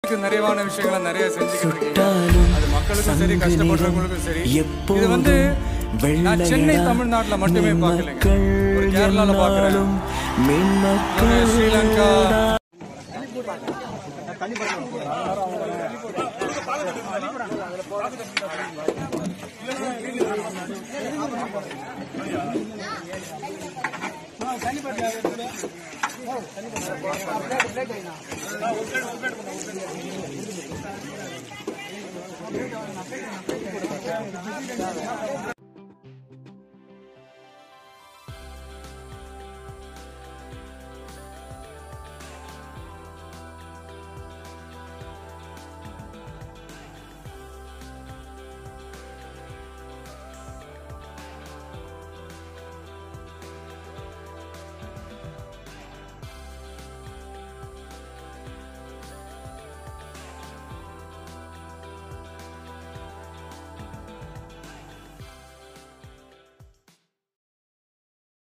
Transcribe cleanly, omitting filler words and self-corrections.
மக்களுக்கு நிறைவான விஷயங்களை நிறைய செஞ்சுக்கிட்டு அது மக்களுக்கும் சரி கஷ்டப்படுறவங்களுக்கும் சரி. இது வந்து நான் சென்னை தமிழ்நாட்டுல மட்டுமே பார்க்கலைங்க, ஒரு கேரளால பார்க்கிறேன், ஸ்ரீலங்கா.